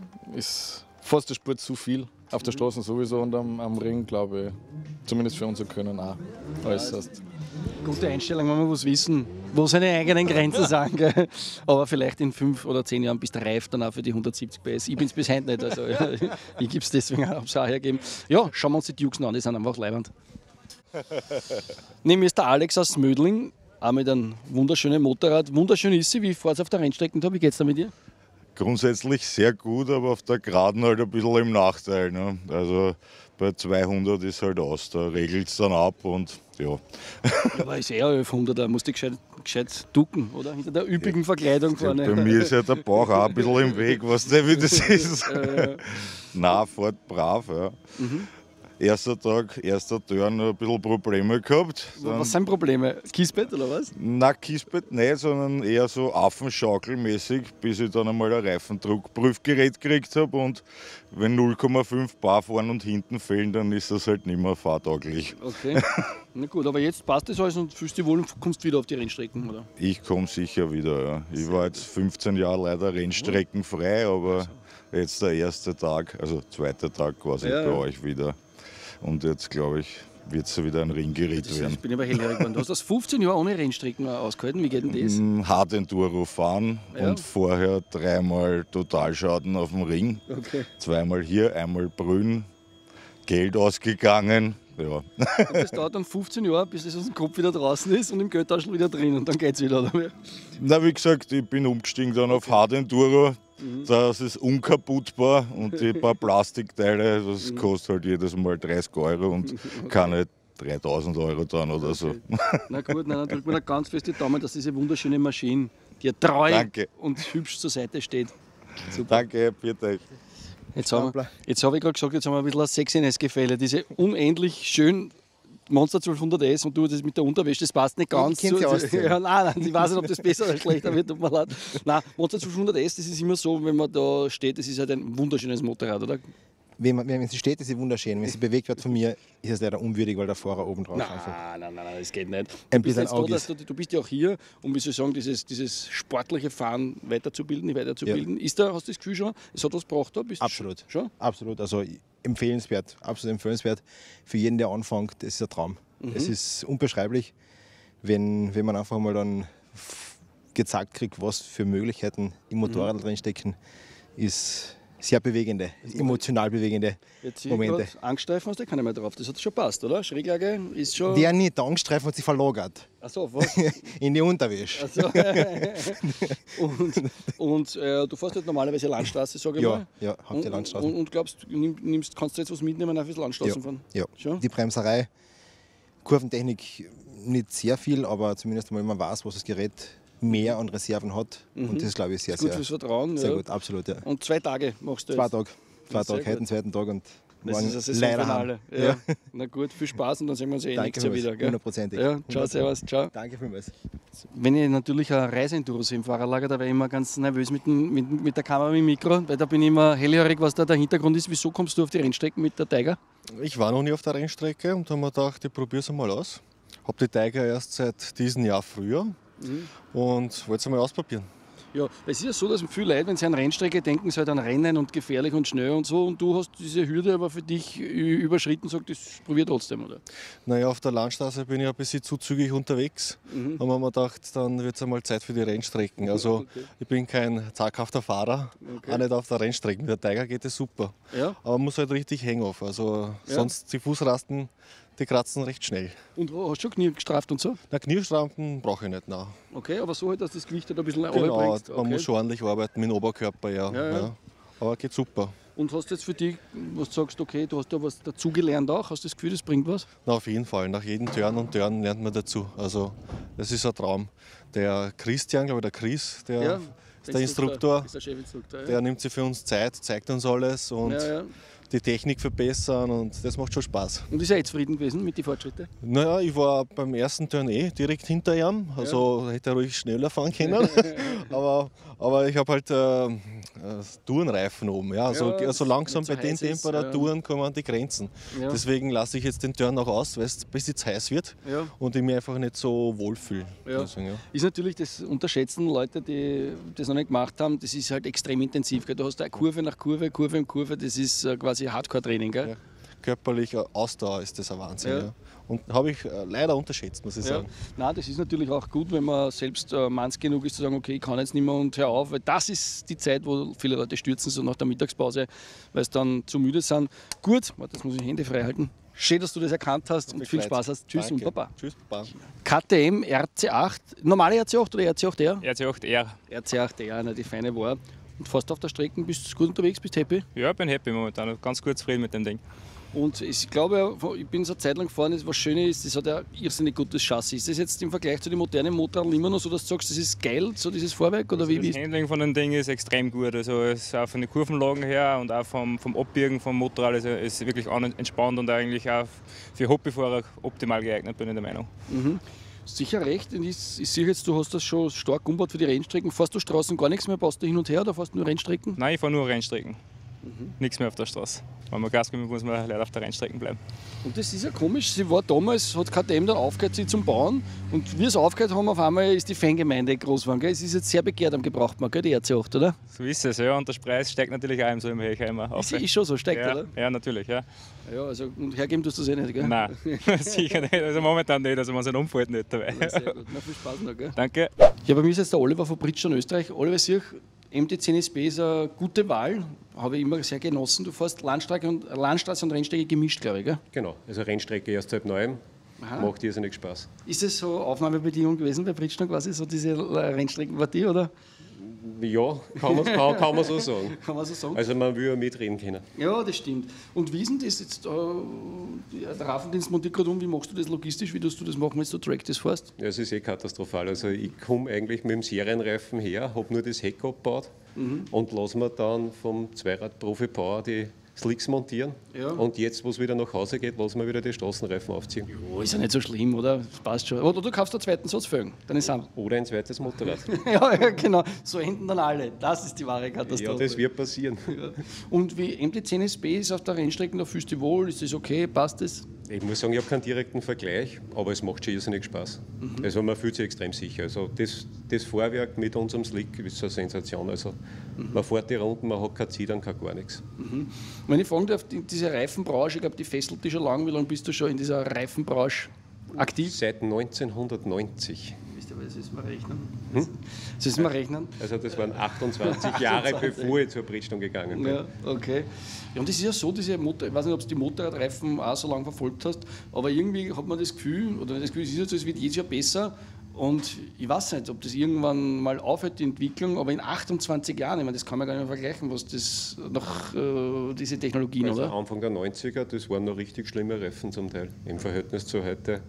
ist fast der Spurt zu viel. Auf der Straße sowieso und am, am Ring, glaube ich, zumindest für unser Können auch. Äußerst. Gute Einstellung, wenn wir was wissen, wo seine eigenen Grenzen sind. Gell? Aber vielleicht in fünf oder zehn Jahren bist du reif dann auch für die hundertsiebzig P S. Ich bin es bis heute nicht, also ich gebe es deswegen auch hergeben. Ja, schauen wir uns die Dukes an, die sind einfach leibend. Neben mir ist der Alex aus Mödling, auch mit einem wunderschönen Motorrad. Wunderschön ist sie, wie fährt es auf der Rennstrecke da? Wie geht es da mit dir? Grundsätzlich sehr gut, aber auf der Geraden halt ein bisschen im Nachteil. Ne? Also bei zweihundert ist halt aus, da regelt es dann ab und ja. Ja, aber ist eher elfhundert, da musst du gescheit, gescheit ducken, oder? Hinter der üppigen Verkleidung vorne. Ja, bei mir ist ja der Bauch auch ein bisschen im Weg, was der wie das ist. Äh. Nein, fährt brav. Ja. Mhm. Erster Tag, erster Turn, ein bisschen Probleme gehabt. Dann was sind Probleme? Kiesbett oder was? Nein, Kiesbett nicht, sondern eher so Affenschaukelmäßig, bis ich dann einmal ein Reifendruckprüfgerät gekriegt habe. Und wenn null Komma fünf Bar vorn und hinten fehlen, dann ist das halt nicht mehr fahrtauglich. Okay, na gut, aber jetzt passt das alles und fühlst dich wohl und kommst wieder auf die Rennstrecken, oder? Ich komme sicher wieder, ja. Ich war jetzt fünfzehn Jahre leider rennstreckenfrei, aber jetzt der erste Tag, also zweiter Tag quasi ja, bei euch wieder. Und jetzt, glaube ich, wird es wieder ein Ringgerät werden. Ich bin aber hellhörig geworden. Du hast das fünfzehn Jahre ohne Rennstrecken ausgehalten. Wie geht denn das? Hard Enduro fahren ja. und vorher dreimal Totalschaden auf dem Ring. Okay. Zweimal hier, einmal Brünn, Geld ausgegangen. Ja. Und das dauert dann fünfzehn Jahre, bis das aus dem Kopf wieder draußen ist und im Geldtaschel wieder drin und dann geht's wieder, oder? Na, wie gesagt, ich bin umgestiegen dann auf Hard Enduro. Mhm. Das ist unkaputtbar und die paar Plastikteile, das kostet halt jedes Mal dreißig Euro und keine dreitausend Euro dann oder so. Na gut, dann drückt man da ganz fest die Daumen, dass diese wunderschöne Maschine, die treu Danke. und hübsch zur Seite steht. Super. Danke, bitte. Jetzt habe ich gerade gesagt, jetzt haben wir ein bisschen ein Sexiness-Gefälle. Diese unendlich schön Monster zwölfhundert S und du das mit der Unterwäsche, das passt nicht ganz. Ich, zu, ja, nein, nein, ich weiß nicht, ob das besser oder schlechter wird, tut mir leid. Nein, Monster zwölfhundert S, das ist immer so, wenn man da steht, das ist halt ein wunderschönes Motorrad, oder? Wenn, man, wenn sie steht, ist sie wunderschön. Wenn sie bewegt wird von mir, ist es leider unwürdig, weil der Fahrer oben drauf ist. Nein, nein, nein, nein, das geht nicht. Ein Du bist, bisschen jetzt da, ist. dass du, du bist ja auch hier, um wie soll ich sagen, dieses, dieses sportliche Fahren weiterzubilden, weiterzubilden. Ja. Ist da, hast du das Gefühl schon, es hat was gebracht da? Bist absolut. Schon? Absolut. Also empfehlenswert, absolut empfehlenswert für jeden, der anfängt. Das ist ein Traum. Mhm. Es ist unbeschreiblich, wenn, wenn man einfach mal dann gezeigt kriegt, was für Möglichkeiten im Motorrad mhm. drin stecken, ist sehr bewegende, emotional bewegende Jetzt Momente. Angststreifen hast du keine mehr drauf. Das hat schon passt, oder? Schräglage ist schon. Der nicht, der Angststreifen hat sich verlagert. Ach so, was? In die Unterwäsche. Ach so. und und äh, du fährst halt normalerweise Landstraße, sage ich ja, mal. Ja, habt ihr Landstraße. Und, und glaubst, nimmst, kannst du jetzt was mitnehmen auf das Landstraßen ja, fahren? Ja, schon? Die Bremserei, Kurventechnik nicht sehr viel, aber zumindest mal, man weiß, was das Gerät mehr an Reserven hat. Mhm. Und das ist, glaube ich, sehr, das ist gut sehr, fürs Vertrauen, sehr ja. gut. Absolut, ja. Und zwei Tage machst du Zwei jetzt? Tage. Zwei Tage, heute den zweiten Tag und das morgen ist das leider Saisonfinale. Ja. Ja. Na gut, viel Spaß und dann sehen wir uns eh Danke nächstes Jahr wieder. Hundertprozentig. Ja, ciao, servus, ciao. Danke vielmals. Wenn ich natürlich ein Reiseenduro sehe im Fahrerlager, da wäre ich immer ganz nervös mit, dem, mit, mit der Kamera, mit dem Mikro, weil da bin ich immer hellhörig, was da der Hintergrund ist. Wieso kommst du auf die Rennstrecken mit der Tiger? Ich war noch nie auf der Rennstrecke und habe mir gedacht, ich probiere es einmal aus. Habe die Tiger erst seit diesem Jahr früher mhm. und wollte es einmal ausprobieren. Ja, es ist ja so, dass viele Leute, wenn sie an Rennstrecke denken, sie halt an Rennen und gefährlich und schnell und so. Und du hast diese Hürde aber für dich überschritten, sagt, das probier trotzdem, oder? Naja, auf der Landstraße bin ich ein bisschen zu zügig unterwegs. Mhm. Haben wir mir gedacht, dann wird es einmal Zeit für die Rennstrecken. Also okay. Ich bin kein zaghafter Fahrer, okay. Auch nicht auf der Rennstrecke. Mit der Tiger geht es super. Ja. Aber man muss halt richtig hängen auf. Also ja. Sonst die Fußrasten, die kratzen recht schnell. Und hast du schon Knie gestraft und so? Na, Kniestrafen brauche ich nicht, nein. Okay, aber so halt, dass das Gewicht halt ein bisschen genau, runterbringst. Man okay. muss schon ordentlich arbeiten mit dem Oberkörper, ja. Ja, ja. Ja. Aber geht super. Und hast du jetzt für dich, was du sagst, okay, du hast da was dazugelernt auch, hast du das Gefühl, das bringt was? Na, auf jeden Fall, nach jedem Turn und Turn lernt man dazu. Also das ist ein Traum. Der Christian, glaube ich, der Chris, der ja, ist der Instruktor, ist der Chefinstruktor, ja. Der nimmt sich für uns Zeit, zeigt uns alles und ja, ja. die Technik verbessern und das macht schon Spaß. Und ist er jetzt zufrieden gewesen mit den Fortschritten? Naja, ich war beim ersten Turn eh direkt hinter ihm, also ja. Hätte er ruhig schneller fahren können. aber, aber ich habe halt äh, Tourenreifen oben. Ja. Also, ja, also langsam bei den Temperaturen ja. kommen wir an die Grenzen. Ja. Deswegen lasse ich jetzt den Turn auch aus, weil es bis jetzt heiß wird ja. und ich mich einfach nicht so wohlfühle. Ja. Deswegen, ja. Ist natürlich das Unterschätzen, Leute, die das noch nicht gemacht haben, das ist halt extrem intensiv. Gell? Du hast eine Kurve nach Kurve, Kurve um Kurve, das ist äh, quasi Hardcore-Training. Gell? Ja. Körperlich Ausdauer ist das ein Wahnsinn. Ja. Ja. Und habe ich äh, leider unterschätzt, muss ich ja. sagen. Nein, das ist natürlich auch gut, wenn man selbst äh, manns genug ist, zu sagen, okay, ich kann jetzt nicht mehr und hör auf, weil das ist die Zeit, wo viele Leute stürzen, so nach der Mittagspause, weil sie dann zu müde sind. Gut, das muss ich Hände frei halten. Schön, dass du das erkannt hast und viel Spaß hast. Tschüss. Danke. Und Baba. Tschüss, Baba. K T M R C acht, normale R C acht oder R C acht R? R C acht R. R C acht R, na, die feine war. Und fährst du auf der Strecke, bist du gut unterwegs, bist du happy? Ja, ich bin happy momentan, ganz gut zufrieden mit dem Ding. Und ich glaube, ich bin so eine Zeit lang gefahren, was schön ist, das hat ein irrsinnig gutes Chassis. Ist das jetzt im Vergleich zu den modernen Motorrädern immer noch so, dass du sagst, das ist geil, so dieses Fahrwerk? Oder also wie, das wie Handling von dem Ding ist extrem gut. Also es ist auch von den Kurvenlagen her und auch vom, vom Abbiegen vom Motorrad also ist wirklich entspannt und eigentlich auch für Hobbyfahrer optimal geeignet, bin ich der Meinung. Mhm. Sicher recht. Und ich, ich sehe jetzt, du hast das schon stark umgebaut für die Rennstrecken. Fährst du Straßen gar nichts mehr, baust du hin und her oder fährst du nur Rennstrecken? Nein, ich fahre nur Rennstrecken. Mhm. Nichts mehr auf der Straße. Wenn man Gas gibt, muss man leider auf der Rennstrecken bleiben. Und das ist ja komisch. Sie war damals, hat K T M dann aufgehört, sie zum Bauen. Und wie wir es aufgehört haben, auf einmal ist die Fangemeinde groß geworden. Gell? Es ist jetzt sehr begehrt am Gebrauchtmarkt, gell, die R C acht, oder? So ist es, ja. Und der Preis steigt natürlich auch so im Höchheimer auf. Ist, ist schon so, steigt, ja, oder? Ja, natürlich, ja. Ja, also, und hergeben tust du es eh nicht, gell? Nein, sicher nicht. Also momentan nicht. Also man sein Umfeld nicht dabei. Ja, sehr gut. Na, viel Spaß noch, gell? Danke. Ja, bei mir ist jetzt der Oliver von Bridgestone Österreich. Oliver, sicher, M T zehn S B ist eine gute Wahl, habe ich immer sehr genossen. Du fährst Landstraße und, Landstraße und Rennstrecke gemischt, glaube ich, gell? Genau, also Rennstrecke erst seit neuem, Aha. macht irrsinnig Spaß. Ist das so Aufnahmebedingung gewesen bei Bridgestone quasi, so diese Rennstreckenpartie, oder? Ja, kann man, kann, kann man so sagen. Kann man so sagen? Also man will ja mitreden können. Ja, das stimmt. Und wie ist denn das jetzt, äh, der Rafendienst montiert gerade um, wie machst du das logistisch, wie tust du das machen, wenn du Track das fährst? Ja, es ist eh katastrophal. Also ich komme eigentlich mit dem Serienreifen her, habe nur das Heck abgebaut mhm. und lasse mir dann vom Zweirad Profi Power die Slicks montieren. Ja. Und jetzt, wo es wieder nach Hause geht, lassen wir wieder die Straßenreifen aufziehen. Ja, ist ja nicht so schlimm, oder? Das passt schon. Oder du kaufst einen zweiten Satz Felgen. Dann ist oder ein zweites Motorrad. ja, ja, genau. So enden dann alle. Das ist die wahre Katastrophe. Ja, das wird passieren. Ja. Und wie M T zehn S B ist auf der Rennstrecke, da fühlst du dich wohl? Ist das okay? Passt das? Ich muss sagen, ich habe keinen direkten Vergleich, aber es macht schon irrsinnig Spaß. Mhm. Also man fühlt sich extrem sicher. Also das, das Fahrwerk mit unserem Slick ist eine Sensation. Also mhm. man fährt die Runden, man hat kein Zittern, kein gar nichts. Mhm. Wenn ich fragen darf, die, diese Reifenbranche, ich glaube, die fesselt dich schon lange. Wie lange bist du schon in dieser Reifenbranche aktiv? Seit neunzehnhundertneunzig. Wisst ihr, was ist mal rechnen? Hm? Das ist mal rechnen? Also das waren achtundzwanzig Jahre, bevor ich zur Bridgestone gegangen bin. Ja, okay. Ja, und das ist ja so, diese Motor, ich weiß nicht, ob du die Motorradreifen auch so lange verfolgt hast, aber irgendwie hat man das Gefühl, oder das Gefühl, es ist jetzt, es wird jedes Jahr besser. Und ich weiß nicht, ob das irgendwann mal aufhört, die Entwicklung, aber in achtundzwanzig Jahren, ich meine, das kann man gar nicht vergleichen, was das noch, äh, diese Technologien, also oder? Anfang der neunziger, das waren noch richtig schlimme Reifen zum Teil, im Verhältnis zu heute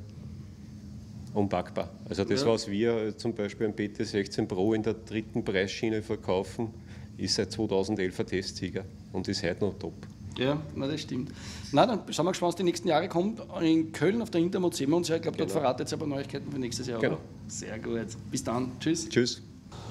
unpackbar. Also das, ja. was wir zum Beispiel am B T sechzehn Pro in der dritten Preisschiene verkaufen, ist seit zweitausendelf ein Testsieger und ist heute noch top. Ja, na, das stimmt. Na, dann schauen wir gespannt, was die nächsten Jahre kommt. In Köln auf der Intermod sehen wir uns ja. Ich glaube, dort genau. verratet ihr aber Neuigkeiten für nächstes Jahr. Genau. Oder? Sehr gut. Bis dann. Tschüss. Tschüss.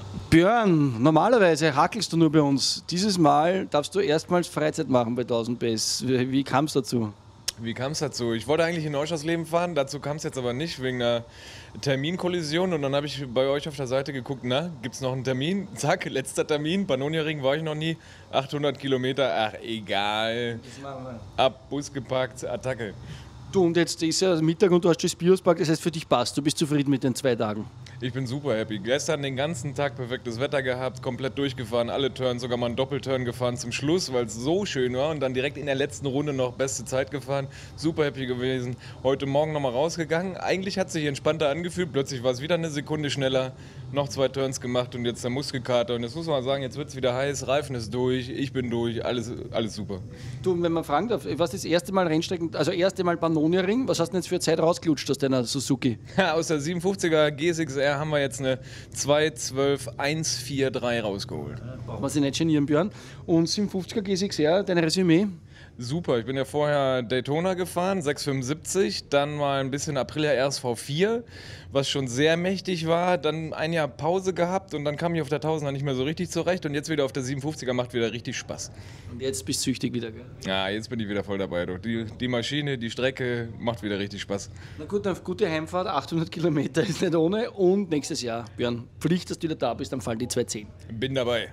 Björn, normalerweise hackelst du nur bei uns. Dieses Mal darfst du erstmals Freizeit machen bei tausend P S. Wie, wie kam es dazu? Wie kam es dazu? Ich wollte eigentlich in Neuschersleben fahren, dazu kam es jetzt aber nicht, wegen einer Terminkollision. Und dann habe ich bei euch auf der Seite geguckt, na, gibt es noch einen Termin? Zack, letzter Termin, Pannonia-Ring war ich noch nie, achthundert Kilometer, ach egal, ab, Bus gepackt, Attacke. Du, und jetzt ist ja Mittag und du hast das Biospark, das heißt für dich passt, du bist zufrieden mit den zwei Tagen? Ich bin super happy. Gestern den ganzen Tag perfektes Wetter gehabt, komplett durchgefahren, alle Turns, sogar mal einen Doppelturn gefahren zum Schluss, weil es so schön war und dann direkt in der letzten Runde noch beste Zeit gefahren. Super happy gewesen. Heute Morgen nochmal rausgegangen. Eigentlich hat es sich entspannter angefühlt, plötzlich war es wieder eine Sekunde schneller, noch zwei Turns gemacht und jetzt der Muskelkater. Und jetzt muss man sagen, jetzt wird es wieder heiß, Reifen ist durch, ich bin durch, alles, alles super. Du, wenn man fragen darf, was das erste Mal Rennstrecken, also erste Mal Pannonia-Ring, was hast du denn jetzt für Zeit rausgelutscht aus deiner Suzuki? Ja, aus der siebenundfünfziger G sechs R haben wir jetzt eine zwei zwölf eins vier drei rausgeholt. Brauchen wir sich nicht genieren, Björn. Und siebenundfünfziger G sechs R, dein Resümee? Super, ich bin ja vorher Daytona gefahren, sechs fünfundsiebzig, dann mal ein bisschen Aprilia R S V vier, was schon sehr mächtig war, dann ein Jahr Pause gehabt und dann kam ich auf der tausender nicht mehr so richtig zurecht und jetzt wieder auf der siebenundfünfziger macht wieder richtig Spaß. Und jetzt bist du süchtig wieder, gell? Ja, jetzt bin ich wieder voll dabei. Du. Die, die Maschine, die Strecke macht wieder richtig Spaß. Na gut, eine gute Heimfahrt, achthundert Kilometer ist nicht ohne und nächstes Jahr, Björn, Pflicht, dass du wieder da bist, dann fallen die zwei zehn. Bin dabei.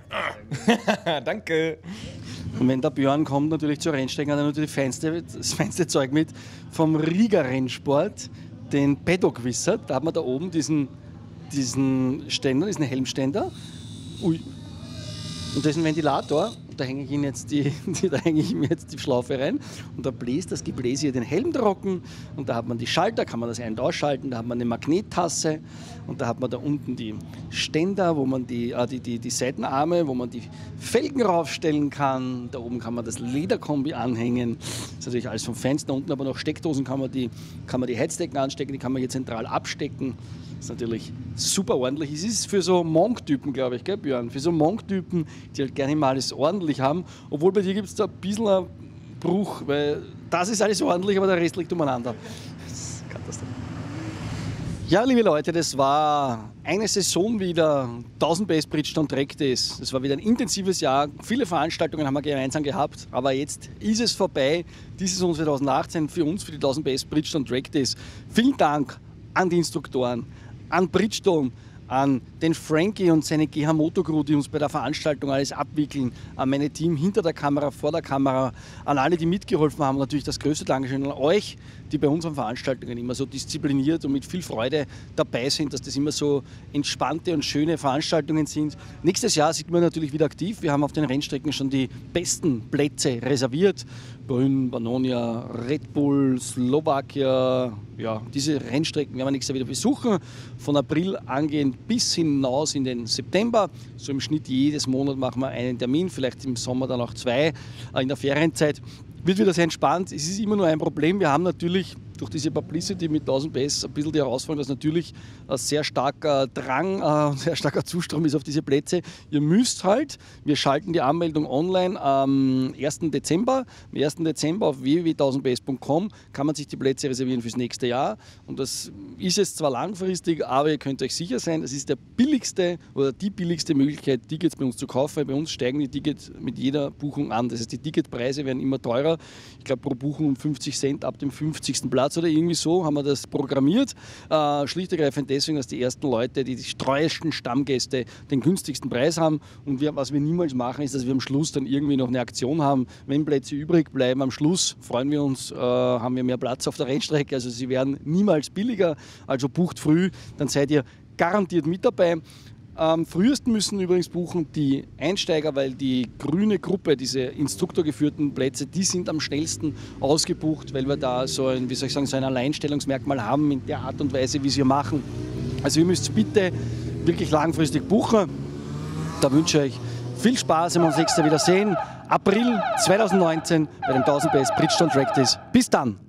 Danke. Und wenn der Björn kommt, natürlich zur Rennstrecke, hat er natürlich feinste, das feinste Zeug mit vom Riga Rennsport, den Paddock Wizard. Da hat man da oben diesen, diesen Ständer, diesen Helmständer. Ui. Und da ist ein Ventilator. Da hänge ich, jetzt die, die, da hänge ich mir jetzt die Schlaufe rein und da bläst das Gebläse hier den Helm trocken und da hat man die Schalter, kann man das ein- und ausschalten, da hat man eine Magnettasse und da hat man da unten die Ständer, wo man die, äh, die, die, die Seitenarme, wo man die Felgen raufstellen kann, da oben kann man das Lederkombi anhängen, das ist natürlich alles vom Fenster, unten aber noch Steckdosen, kann man die, kann man die Heizdecken anstecken, die kann man hier zentral abstecken. Das ist natürlich super ordentlich. Es ist für so Monk-Typen, glaube ich, gell, Björn? Für so Monk-Typen, die halt gerne mal alles ordentlich haben. Obwohl bei dir gibt es da ein bisschen einen Bruch, weil das ist alles ordentlich, aber der Rest liegt umeinander. Das ist Katastrophe. Ja, liebe Leute, das war eine Saison wieder. tausend P S Bridgestone Track Days. Das war wieder ein intensives Jahr. Viele Veranstaltungen haben wir gemeinsam gehabt, aber jetzt ist es vorbei. Die Saison zweitausendachtzehn für uns, für die tausend P S Bridgestone Track Days. Vielen Dank an die Instruktoren, an Bridgestone, an den Frankie und seine G H Moto Crew, die uns bei der Veranstaltung alles abwickeln, an meine Team hinter der Kamera, vor der Kamera, an alle, die mitgeholfen haben. Und natürlich das größte Dankeschön an euch, die die bei unseren Veranstaltungen immer so diszipliniert und mit viel Freude dabei sind, dass das immer so entspannte und schöne Veranstaltungen sind. Nächstes Jahr sind wir natürlich wieder aktiv. Wir haben auf den Rennstrecken schon die besten Plätze reserviert. Brünn, Pannonia, Red Bull, Slowakia, ja, diese Rennstrecken werden wir nächstes Jahr wieder besuchen. Von April angehend bis hinaus in den September. So im Schnitt jedes Monat machen wir einen Termin, vielleicht im Sommer dann auch zwei. In der Ferienzeit wird wieder sehr entspannt. Es ist immer nur ein Problem. Wir haben natürlich durch diese Publicity mit tausend P S ein bisschen die Herausforderung, dass natürlich ein sehr starker Drang, ein sehr starker Zustrom ist auf diese Plätze. Ihr müsst halt, wir schalten die Anmeldung online am ersten Dezember. Am ersten Dezember auf w w w punkt tausend p s punkt com kann man sich die Plätze reservieren fürs nächste Jahr. Und das ist jetzt zwar langfristig, aber ihr könnt euch sicher sein, das ist der billigste oder die billigste Möglichkeit, Tickets bei uns zu kaufen. Weil bei uns steigen die Tickets mit jeder Buchung an. Das heißt, die Ticketpreise werden immer teurer. Ich glaube, pro Buchung um fünfzig Cent ab dem fünfzigsten Platz oder irgendwie so haben wir das programmiert. Äh, schlicht und ergreifend deswegen, dass die ersten Leute, die, die treuesten Stammgäste, den günstigsten Preis haben. Und wir, was wir niemals machen, ist, dass wir am Schluss dann irgendwie noch eine Aktion haben. Wenn Plätze übrig bleiben, am Schluss freuen wir uns, äh, haben wir mehr Platz auf der Rennstrecke. Also sie werden niemals billiger. Also bucht früh, dann seid ihr garantiert mit dabei. Am frühesten müssen übrigens buchen die Einsteiger, weil die grüne Gruppe, diese instruktorgeführten Plätze, die sind am schnellsten ausgebucht, weil wir da so ein, wie soll ich sagen, so ein Alleinstellungsmerkmal haben in der Art und Weise, wie sie wir machen. Also ihr müsst bitte wirklich langfristig buchen. Da wünsche ich euch viel Spaß, wenn wir uns nächstes Jahr wieder sehen. April zweitausendneunzehn bei den tausend P S Bridgestone Track Days. Bis dann!